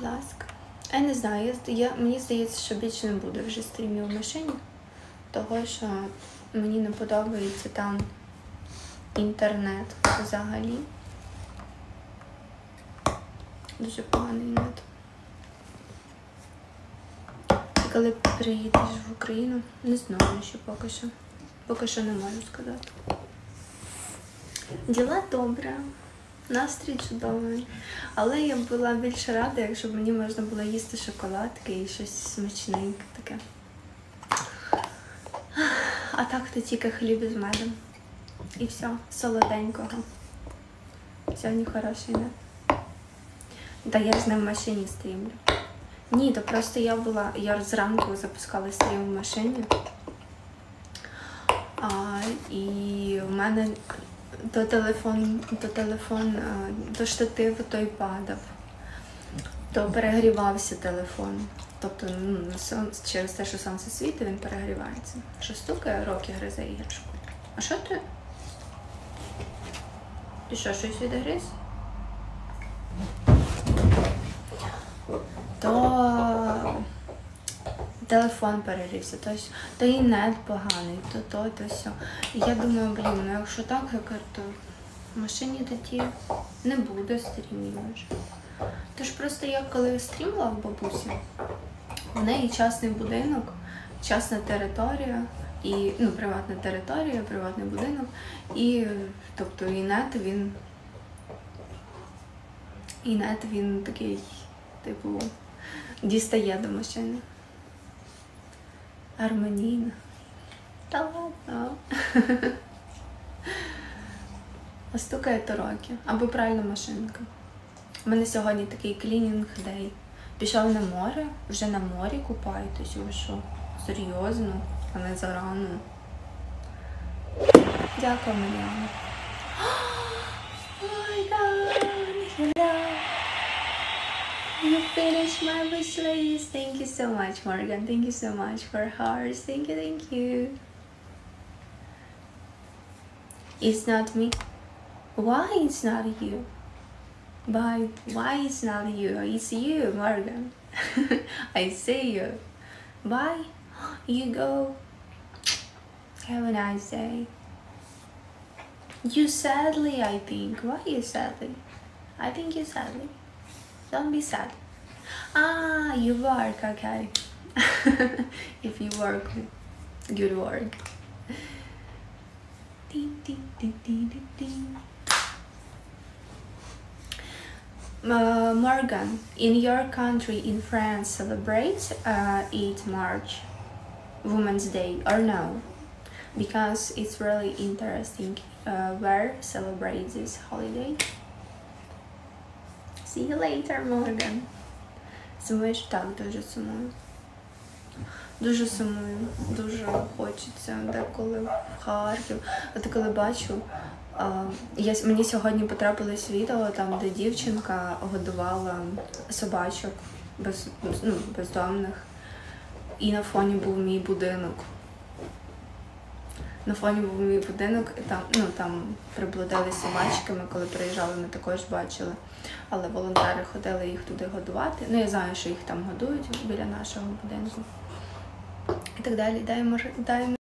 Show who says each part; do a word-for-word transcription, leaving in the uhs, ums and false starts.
Speaker 1: ласка. Я не знаю, я, я, мені здається, що більше не буде вже стрімів в машині, того що мені не подобається там інтернет взагалі. Дуже поганий інтернет. І коли приїдеш в Україну, не знаю, що поки що. Поки що не можу сказати. Діла добре, настрій чудовий. Але я була більше рада, якщо б мені можна було їсти шоколадки і щось смачненьке таке. А так то тільки хліб з медом. І все, солоденького. Сьогодні хороший день. Та я ж не в машині стрімлю. Ні, то просто я була, я зранку запускала стрім в машині. А, і в мене то телефон, то телефон, то штатив той падав, то перегрівався телефон. Тобто ну, через те, що сонце світить, він перегрівається. Що стукає, роки гризе іграшку. А що ти? Ти що, щось відгриз? То телефон перегрівся, то, то і нет поганий, то то, то все. І я думаю, блін, ну якщо так, то в машині тоді не буде стрімів вже. Тож просто я коли стрімила в бабусі, в неї частний будинок, частна територія, і, ну, приватна територія, приватний будинок, і, тобто, і нет він, і нет він такий, типу, дістає до машини. Гармонійно. Та ладно. Стукає то роки. Або пральна машинка. У мене сьогодні такий клінінг-дей. Пішов на море, вже на морі купаєтесь. Ви що? Серйозно? А не зарано. Дякую, Мар'яна. Ой, гад! You finished my wish list. Thank you so much, Morgan. Thank you so much for hearts. Thank you, thank you. It's not me. Why it's not you? Why? Why it's not you? It's you, Morgan. I see you. Bye. You go. Have a nice day. You sadly, I think. Why you sadly? I think you sadly. Don't be sad. Ah, you work, okay. If you work, good work. Ding, ding, ding, ding, ding, ding. Uh, Morgan, in your country, in France, celebrate uh, eight March, Women's Day, or no? Because it's really interesting uh, where celebrate this holiday. See you later, Morgan. Сумуєш? Так, дуже сумую. Дуже сумую. Дуже хочеться деколи в Харків. От коли бачу, а, я, мені сьогодні потрапилось відео, там, де дівчинка годувала собачок без, ну, бездомних. І на фоні був мій будинок. На фоні був мій будинок, і там, ну, там приблудили собачки, ми коли приїжджали, ми також бачили. Але волонтери ходили їх туди годувати. Ну, я знаю, що їх там годують біля нашого будинку. І так далі. Дай, може, дай